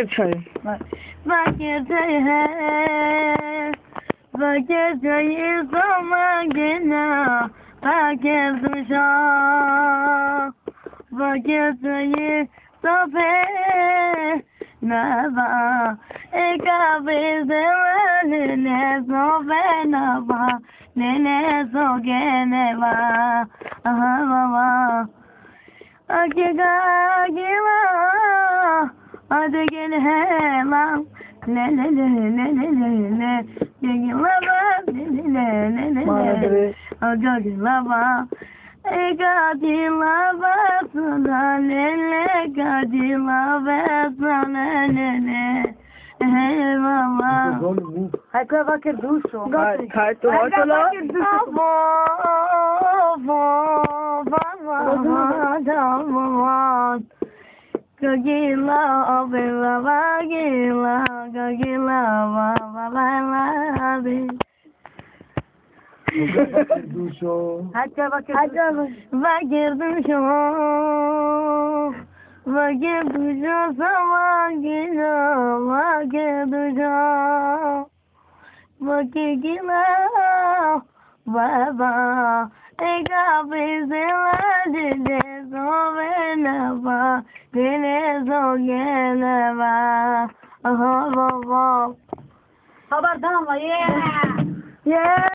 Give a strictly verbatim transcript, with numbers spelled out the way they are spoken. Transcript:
fakir çayı. Fakir çayı, fakir çayı zaman gene, fakir duşa, fakir çayı sope, nava, ekabe zemane ne sope nava, ne ne soge neva, aha baba, akega gila. Hadi gel hemen, le le le le le le le, gel lava, le le le le le, aga gel lava, ega di lava sana le le, ega di lava sana le le, hey mama. Hai que vakit duşo. Hay hay to hatala. Avo, avo, avo, avo. Gagila, bela, gagila, gagila, baba, bela, be. Hai que vakit Vakir duşo, vakir duşo, zaman gila, vakir duşo, vakir gila, baba, ega bezela dede sovenava, dede sogenava, aha baba. haberdar ama yeah. Yeah.